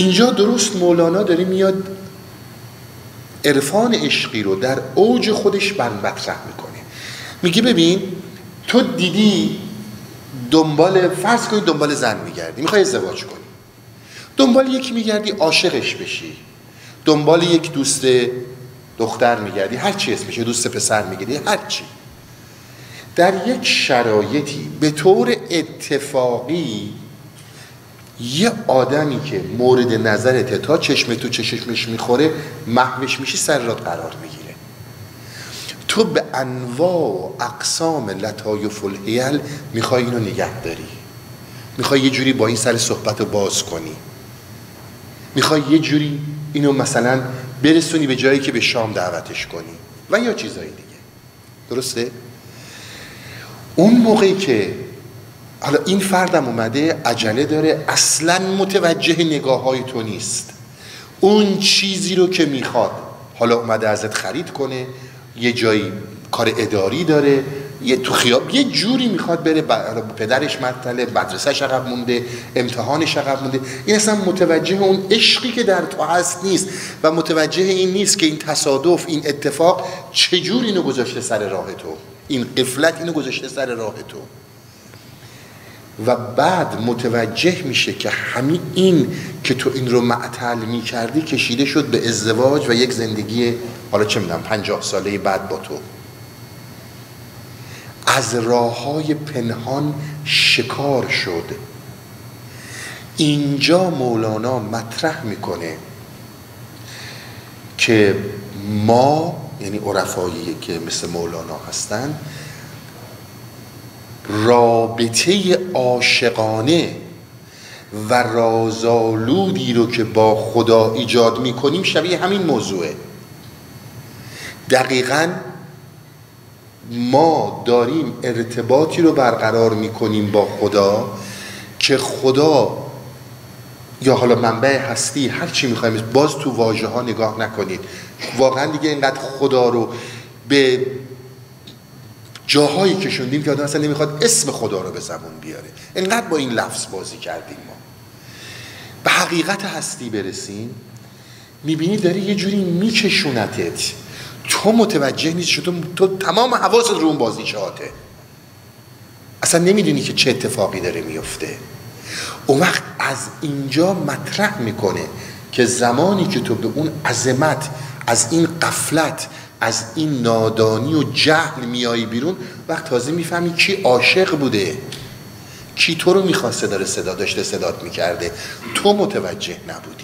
اینجا درست مولانا داره میاد عرفان عشقی رو در اوج خودش مطرح میکنه. میگه ببین تو دیدی فرض کنی دنبال زن میگردی، میخوای ازدواج کنی، دنبال یکی میگردی عاشقش بشی، دنبال یک دوست دختر میگردی، هر چی اسمشه، دوست پسر میگردی، هر چی، در یک شرایطی به طور اتفاقی یه آدمی که مورد نظرته تا چشم تو چشمش میخوره محوش میشی، سر راه قرار میگیره. تو به انواع و اقسام لطایف الحیل میخوای اینو نگه داری، میخوای یه جوری با این سر صحبت رو باز کنی، میخوای یه جوری اینو مثلا برسونی به جایی که به شام دعوتش کنی و یا چیزایی دیگه. درسته؟ اون موقعی که حالا این فردم اومده عجله داره، اصلا متوجه نگاه های تو نیست، اون چیزی رو که میخواد، حالا اومده ازت خرید کنه، یه جایی کار اداری داره، یه تو خیاب یه جوری میخواد بره، پدرش معطله، مدرسه‌ش عقب مونده، امتحانش عقب مونده، این اصلا متوجه اون عشقی که در تو هست نیست و متوجه این نیست که این تصادف، این اتفاق چجور اینو گذاشته سر راه تو، این غفلت اینو گذاشته سر راه تو. و بعد متوجه میشه که همین این که تو این رو معطل میکردی کشیده شد به ازدواج و یک زندگی حالا چه میدونم 50 ساله بعد با تو، از راههای پنهان شکار شد. اینجا مولانا مطرح میکنه که ما، یعنی عرفایی که مثل مولانا هستن، رابطه عاشقانه و رازآلودی رو که با خدا ایجاد میکنیم شبیه همین موضوعه. دقیقاً ما داریم ارتباطی رو برقرار میکنیم با خدا که خدا یا حالا منبع هستی، هر چی میخوایم، باز تو واژه ها نگاه نکنید، واقعا دیگه اینقدر خدا رو به جاهایی کشوندیم که آدم اصلا نمیخواد اسم خدا رو به زبون بیاره، اینقدر با این لفظ بازی کردیم. ما به حقیقت هستی برسیم، میبینی داری یه جوری میکشونتت، تو متوجه نیست، تو تمام حواست رو اون بازیچهاته، اصلا نمیدونی که چه اتفاقی داره میفته. اون وقت از اینجا مطرح میکنه که زمانی که تو به اون عظمت، از این غفلت، از این نادانی و جهل میایی بیرون، وقت تازه میفهمی کی عاشق بوده، کی تو رو میخواسته، داشته صدات میکرده، تو متوجه نبودی.